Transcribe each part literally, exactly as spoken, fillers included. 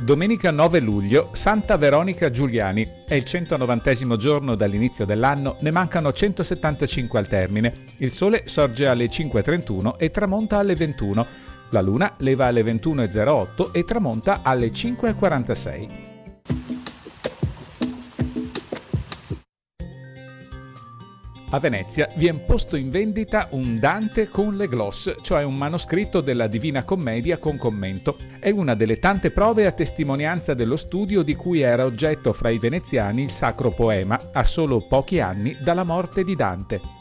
Domenica nove luglio, Santa Veronica Giuliani. È il centonovantesimo giorno dall'inizio dell'anno, ne mancano centosettantacinque al termine. Il sole sorge alle cinque e trentuno e tramonta alle ventuno. La luna leva alle ventuno e zero otto e tramonta alle cinque e quarantasei. A Venezia viene posto in vendita un Dante con le gloss, cioè un manoscritto della Divina Commedia con commento. È una delle tante prove a testimonianza dello studio di cui era oggetto fra i veneziani il Sacro Poema, a solo pochi anni dalla morte di Dante.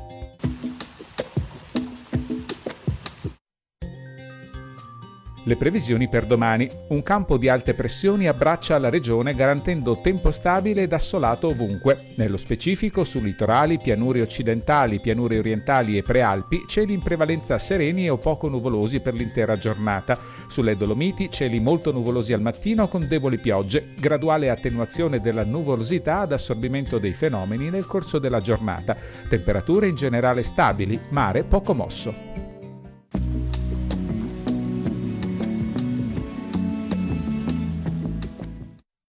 Le previsioni per domani. Un campo di alte pressioni abbraccia la regione garantendo tempo stabile ed assolato ovunque. Nello specifico su litorali, pianure occidentali, pianure orientali e prealpi, cieli in prevalenza sereni o poco nuvolosi per l'intera giornata. Sulle Dolomiti cieli molto nuvolosi al mattino con deboli piogge, graduale attenuazione della nuvolosità ad assorbimento dei fenomeni nel corso della giornata. Temperature in generale stabili, mare poco mosso.